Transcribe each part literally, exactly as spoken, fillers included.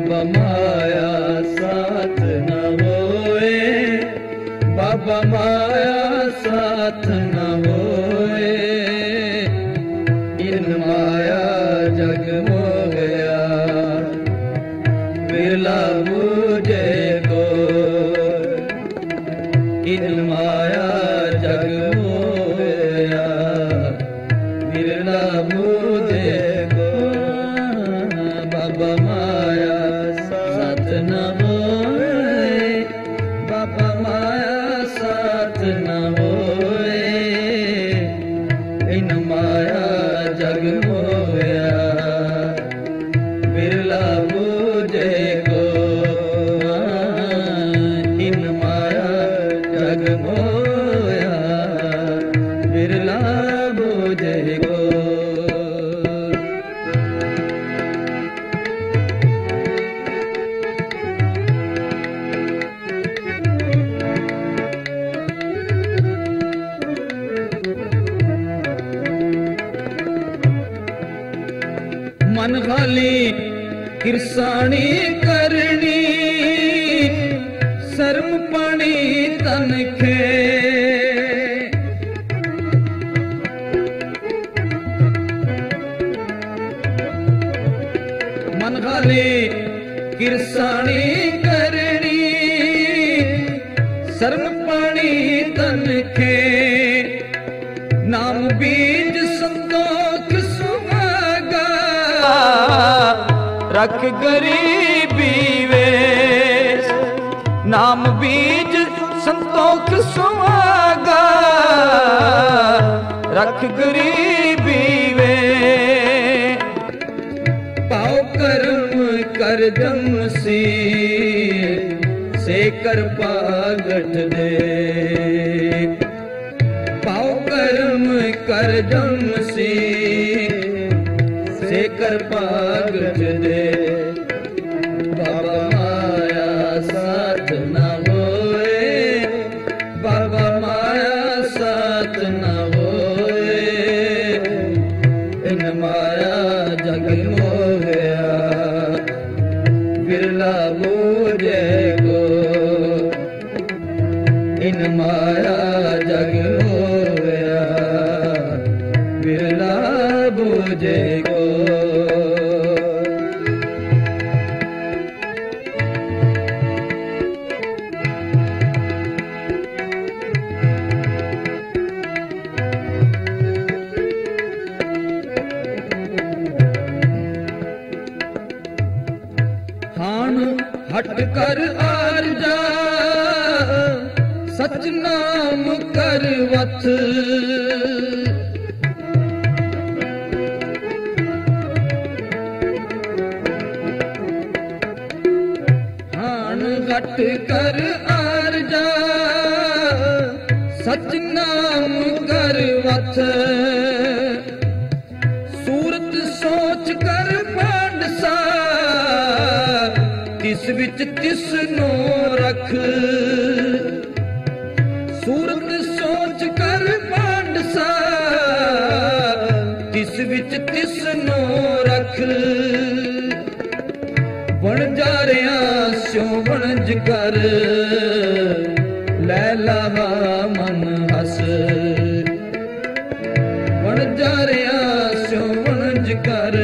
बाबा माया साथ न होए, बाबा माया साथ न होए, इन माया जग मोहया बिरला बूझे को, इन माया जग मोहया बिरला बूझे को, बाबा माया साथ न होए, बाबा माया साथ न होए, इन माया जग मोहया बिरला बूझे को, इन माया जग मोहया बिरला बूझे को। मन खाली किरसानी करनी, शर्म पानी तन खे, मन खाली किरसानी करनी, शर्म पानी तन खे, नाम बीज संतोख सुहागा, रख गरीबी वेश, नाम बीज संतोख सुहागा, रख गरीबी वेश, पाओ कर्म कर जमसी, से कर पागट दे, पाओ कर्म कर जमसी, से कर पागट दे, बाबा माया साथ न होए, बाबा माया साथ न होए, इन माया जग मोहया बिरला बूझे को, इन माया जग मोहया बिरला बूझे को। हान हट कर आर जा, सच नाम कर वथ, हान हट कर आर जा, सच नाम कर वथ, सूरत सोच कर पांडसा, तिस विच तिस नो रख, सूरत सोच कर पांडसा, तिस विच तिस नो रख, बन जा रहा स्यों बनज कर, लैला मन हस, बन जा रहा स्यों बनज कर,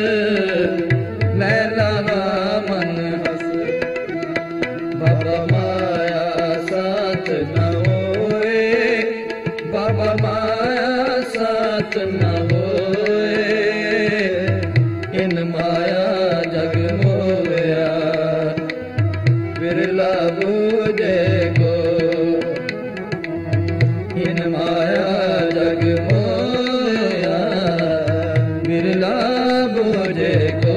लैला मन हस, बाबा माया साथ न होए, बाबा माया साथ न होए, इन माया जग मोहया बिरला बूझे को, इन माया जग मोहया बिरला बूझे को।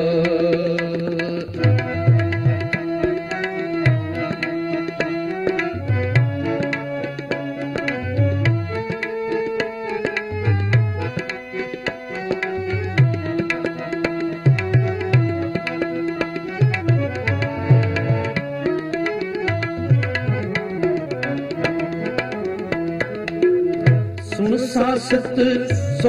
सुन सासत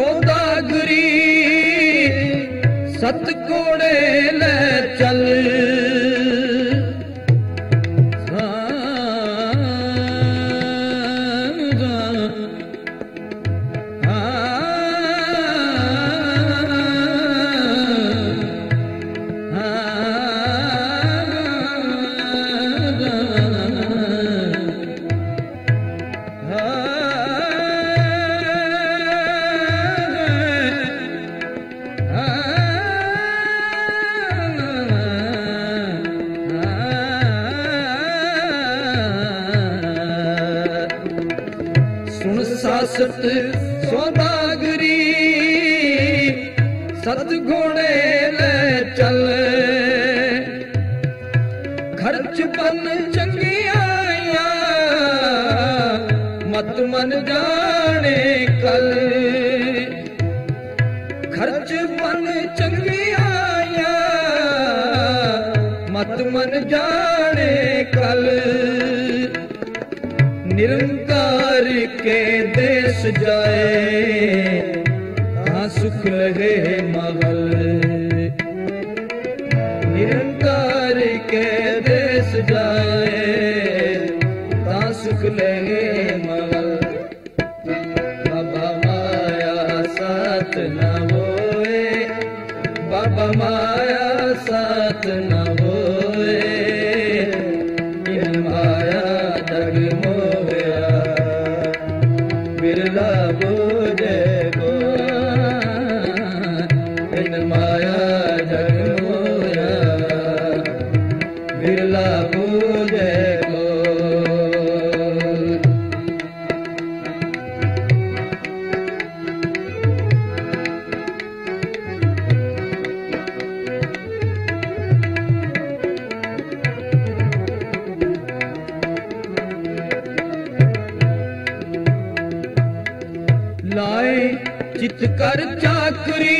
सौदागरी, सत कोड़े ले चल, सुन सासत सौदागरी सत घोड़े ले चल खर्च बन चंगी आया मत मन जाने कल खर्च बन चंगी आया मत मन जाने कल निरंकार के देश जाए हाँ सुख लगे महल निरंकार के देश जाए हाँ सुख लगे महल बाबा माया साथ न होए बाबा माया साथ न होए इन माया जग मोया बिरला बोझे को इन माया जग मोया बिरला बोझे को लाए चित कर चाकरी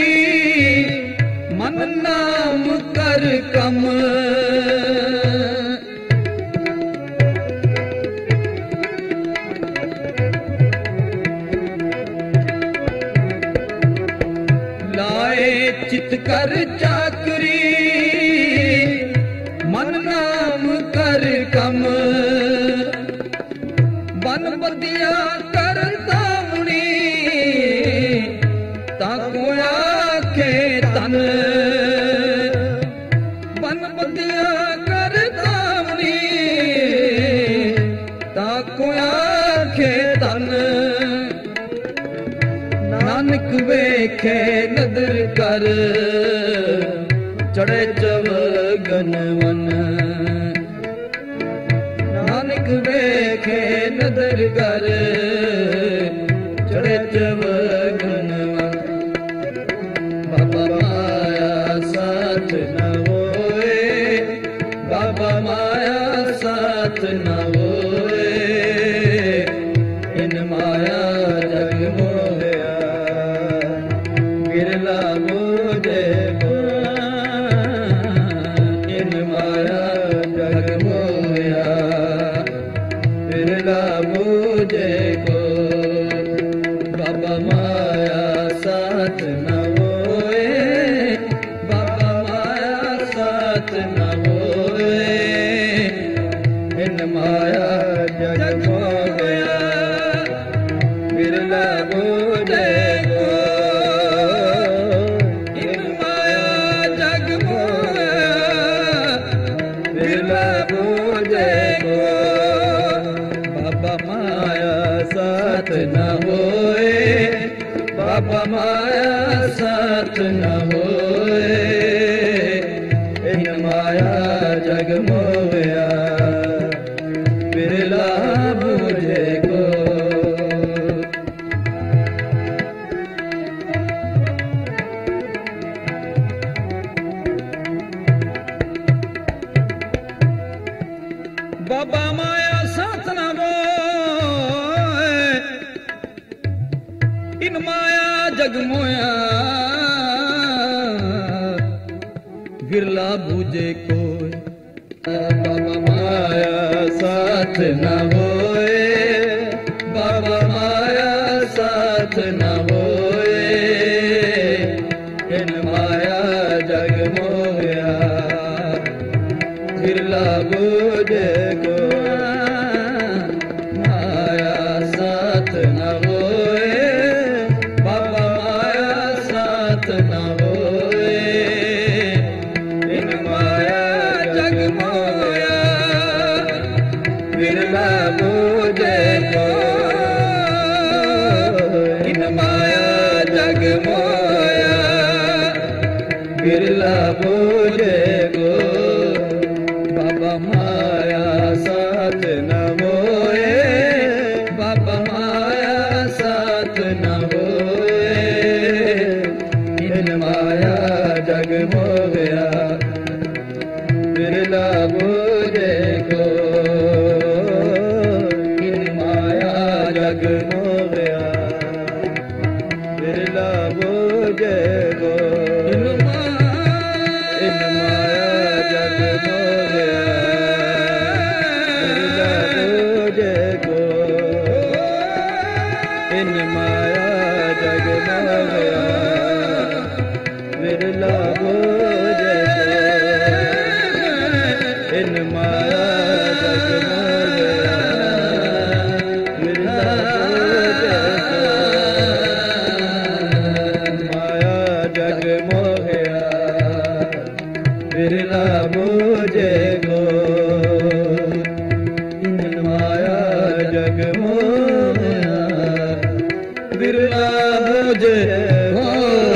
मन नाम कर कम लाए चित कर चाकरी मन नाम कर कम बन बदिया करता ताको आखे तन बन बदिया कर दामनी ताको आखे तन नानक वेखे नदर कर चढ़े चवगन वन नानक वेखे नदर कर चढ़े चवगन वन बाबा माया साथ न होए बाबा माया साथ न होए इन माया जग मोया बिरला बोझे को इन माया जग मोया बिरला बोझे को बाबा माया साथ न माया जग मोया बिरला बोझे को इन माया जग मोया बिरला बोझे को बाबा माया साथ न होए बाबा माया साथ न होए इन माया जग मोया बिरला बोझे को बाबा माया साथ न होए इन माया जग मोया बिरला बोझे को बाबा माया साथ न होए बाबा माया साथ न होए इन माया जग मोया बिरला बोझे को माया साथ न होए बाबा माया साथ न होए इन माया जग मोया बिरला बोझे को इन माया जग मोया बिरला बोझे को बाबा माया साथ न होए बाबा माया नाथ न होए, इन माया जग मोहया बिरला बूझे को, इन माया जग मोहया बिरला बूझे को, इन माया जग मोहया बिरला बूझे को, इन माया जग मोहया बिरला बूझे को, इन माया जग मोहया बिरला बूझे को, माया जग मोहया बिरला बूझे को, इन माया जग मोहया बिरला बूझे को।